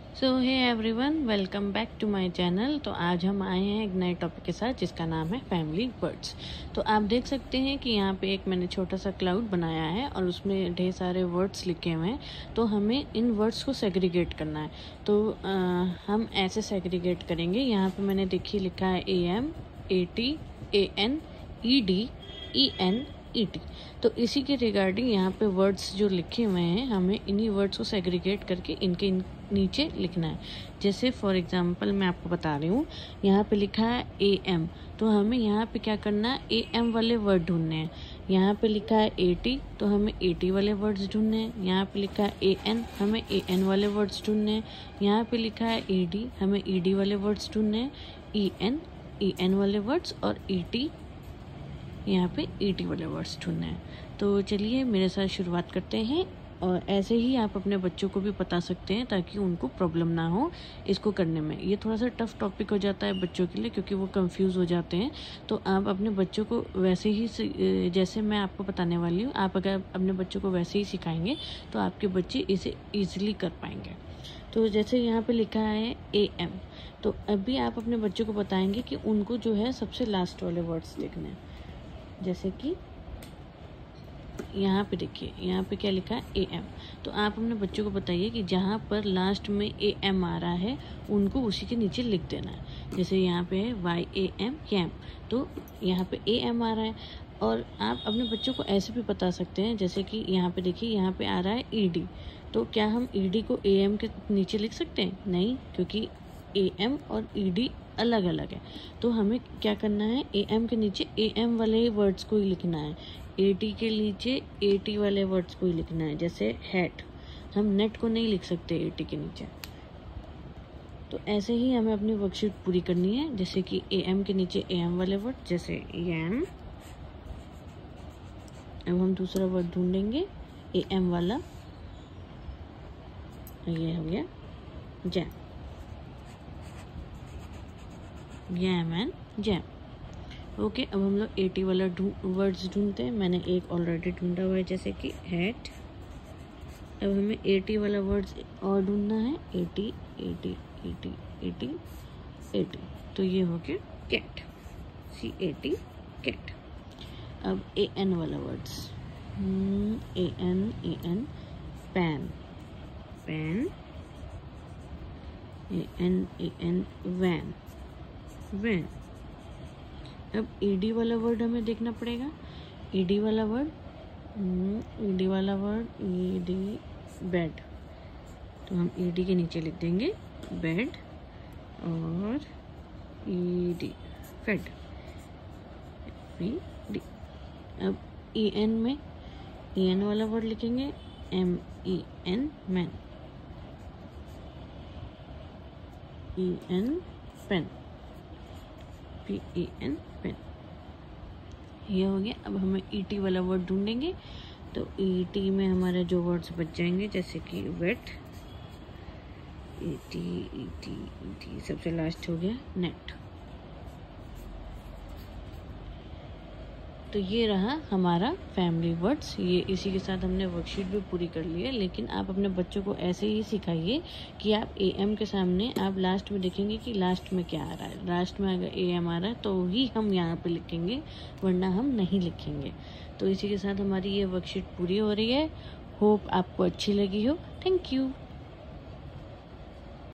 So hey everyone, welcome back to my channel. तो आज हम आए हैं एक नए टॉपिक के साथ जिसका नाम है फैमिली वर्ड्स। तो आप देख सकते हैं कि यहाँ पे एक मैंने छोटा सा क्लाउड बनाया है और उसमें ढेर सारे वर्ड्स लिखे हुए हैं। तो हमें इन वर्ड्स को सेग्रीगेट करना है। तो हम ऐसे सेग्रीगेट करेंगे। यहाँ पे मैंने देखिए लिखा है AM, AT, AN, ED, EN, ET। तो इसी के रिगार्डिंग यहाँ पे वर्ड्स जो लिखे हुए हैं हमें इन्हीं वर्ड्स को सेग्रीगेट करके इनके नीचे लिखना है। जैसे फॉर एग्जांपल मैं आपको बता रही हूँ, यहाँ पे लिखा है AM, तो हमें यहाँ पे क्या करना है, AM वाले वर्ड ढूंढने हैं। यहाँ पे लिखा है AT, तो हमें AT वाले वर्ड्स ढूंढने हैं। यहाँ पे लिखा है AN, हमें AN वाले वर्ड्स ढूंढने हैं। यहाँ पे लिखा है ED, हमें ED वाले वर्ड्स ढूंढने हैं। EN, EN वाले वर्ड्स, और ET, यहाँ पे ET वाले वर्ड्स ढूंढने हैं। तो चलिए मेरे साथ शुरुआत करते हैं। और ऐसे ही आप अपने बच्चों को भी बता सकते हैं ताकि उनको प्रॉब्लम ना हो इसको करने में। ये थोड़ा सा टफ टॉपिक हो जाता है बच्चों के लिए क्योंकि वो कंफ्यूज हो जाते हैं। तो आप अपने बच्चों को वैसे ही जैसे मैं आपको बताने वाली हूँ, आप अगर अपने बच्चों को वैसे ही सिखाएंगे तो आपके बच्चे इसे ईजिली कर पाएंगे। तो जैसे यहाँ पे लिखा है AM, तो अभी आप अपने बच्चों को बताएंगे कि उनको जो है सबसे लास्ट वाले वर्ड्स लिखने हैं। जैसे कि यहाँ पे देखिए, यहाँ पे क्या लिखा है AM, तो आप अपने बच्चों को बताइए कि जहाँ पर लास्ट में AM आ रहा है उनको उसी के नीचे लिख देना है। जैसे यहाँ पे है YAM, YAM, तो यहाँ पे AM आ रहा है। और आप अपने बच्चों को ऐसे भी बता सकते हैं, जैसे कि यहाँ पे देखिए, यहाँ पे आ रहा है ED, तो क्या हम ED को AM के नीचे लिख सकते हैं? नहीं, क्योंकि AM और ED अलग अलग है। तो हमें क्या करना है, AM के नीचे AM वाले वर्ड्स को ही लिखना है, AT के नीचे AT वाले वर्ड्स को ही लिखना है। जैसे हैट, हम नेट को नहीं लिख सकते AT के नीचे। तो ऐसे ही हमें अपनी वर्कशीट पूरी करनी है। जैसे कि AM के नीचे AM वाले वर्ड, जैसे YAM। अब हम दूसरा वर्ड ढूंढेंगे AM वाला, ये हो गया jam, YAM and jam. Okay, अब हम लोग AT वाला वर्ड्स ढूंढते हैं। मैंने एक ऑलरेडी ढूंढा हुआ है, जैसे कि हैट। अब हमें AT वाला वर्ड्स और ढूंढना है, AT, AT, AT, AT, AT। तो ये हो गया कैट, CAT, कैट। अब AN वाला words, AN, AN, pan, pan, AN, AN, van, van. अब ED वाला वर्ड हमें देखना पड़ेगा। ED वाला वर्ड, ED वाला वर्ड, ED, बेड, तो हम ED के नीचे लिख देंगे बेड, और ED, फेड, PD। अब EN में EN वाला वर्ड लिखेंगे, MEN, man, EN, pen, PEN, pen. ये हो गया। अब हमें ET वाला वर्ड ढूंढेंगे। तो ET में हमारे जो वर्ड्स बच जाएंगे, जैसे कि वेट, ET, सबसे लास्ट हो गया नेट। तो ये रहा हमारा फैमिली वर्ड्स। ये इसी के साथ हमने वर्कशीट भी पूरी कर ली है। लेकिन आप अपने बच्चों को ऐसे ही सिखाइए कि आप AM के सामने आप लास्ट में देखेंगे कि लास्ट में क्या आ रहा है। लास्ट में अगर AM आ रहा है तो ही हम यहाँ पे लिखेंगे, वरना हम नहीं लिखेंगे। तो इसी के साथ हमारी ये वर्कशीट पूरी हो रही है। होप आपको अच्छी लगी हो। Thank you.